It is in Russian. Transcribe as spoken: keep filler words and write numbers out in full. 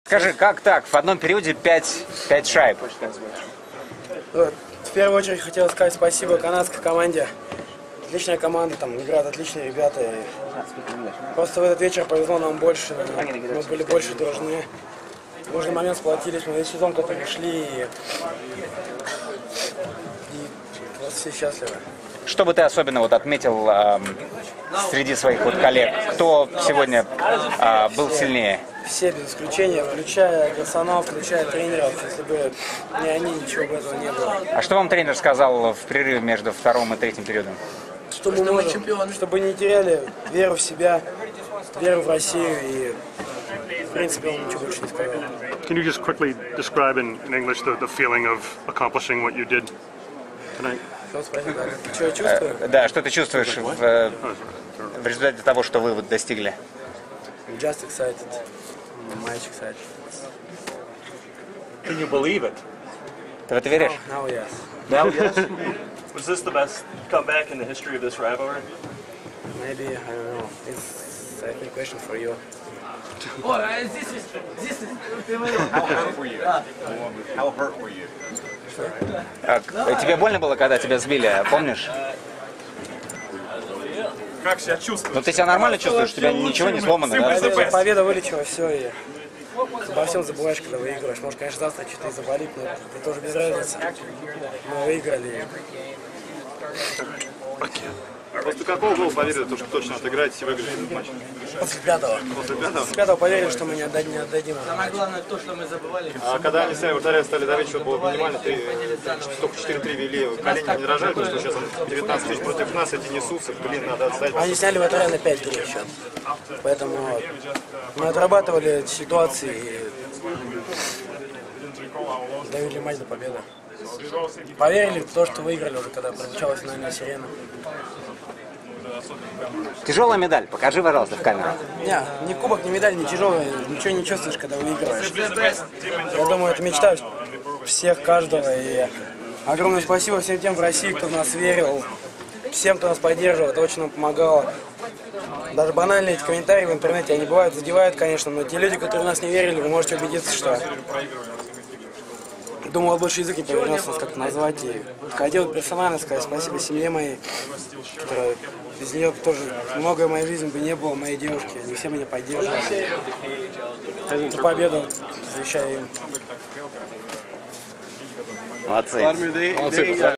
Скажи, как так? В одном периоде пять, пять шайб. В первую очередь хотел сказать спасибо канадской команде. Отличная команда, там играют отличные ребята. И просто в этот вечер повезло нам больше. Мы были больше дружны. В нужный момент сплотились, мы весь сезон как-то шли. И, и вот все счастливы. Что бы ты особенно вот отметил э, среди своих вот коллег? Кто сегодня э, был сильнее? Все без исключения, включая персонал, включая тренеров. Если бы не они, ничего бы этого не было. А что вам тренер сказал в перерыве между вторым и третьим периодом? Что мы можем, чтобы не теряли веру в себя, веру в Россию, и в принципе он ничего больше не сказал. Can you just quickly describe in, in English the, the feeling of accomplishing what you did tonight? Что, спасибо. Что я чувствую? Э, да, что ты чувствуешь в, э, в результате того, что вы вот достигли? Just excited. Much excited. Can you believe it? Ты в это веришь? Now, now yes. Now, yes. Was this the best comeback in the history of this rivalry? Maybe, I don't know. It's I think a question for you. Oh, this is this is. How hurt were you? How hurt were you? А, тебе больно было, когда тебя сбили, помнишь? Как себя чувствуешь? Ну ты себя нормально чувствуешь, у тебя ничего не сломано, да? Победа, победа вылечила все, и обо всем забываешь, когда выигрываешь. Может, конечно, завтра что-то и заболит, но это тоже без разницы. Мы выиграли. После какого гола поверили, что точно отыграете и выиграете этот матч? После пятого. После пятого? После пятого поверили, что мы не отдадим. Не отдадим. Самое главное то, что мы забывали. А когда они сами вратаря стали давить, что было минимально, ты только четыре-три вели, колени не дрожали, потому что сейчас девятнадцать тысяч против нас, эти несутся, блин, надо отстать. Они сняли вратаря на пять три счет. Поэтому мы отрабатывали эти ситуации и довели матч до победы. Поверили в то, что выиграли уже, когда прозвучала финальная сирена. Тяжелая медаль, покажи, пожалуйста, в камеру. Не, ни кубок, ни медаль, ни тяжелая, ничего не чувствуешь, когда выигрываешь. Я думаю, это мечта всех, каждого. И огромное спасибо всем тем в России, кто в нас верил, всем, кто нас поддерживал, это очень нам помогало. Даже банальные эти комментарии в интернете, они бывают, задевают, конечно, но те люди, которые в нас не верили, вы можете убедиться, что... Думал, больше язык не повернется нас как-то назвать. И хотел персонально сказать спасибо семье моей, которая без нее тоже многое в моей жизни бы не было, моей девушки. Они все меня поддерживали. Эту победу завещаю им. Молодцы. Молодцы.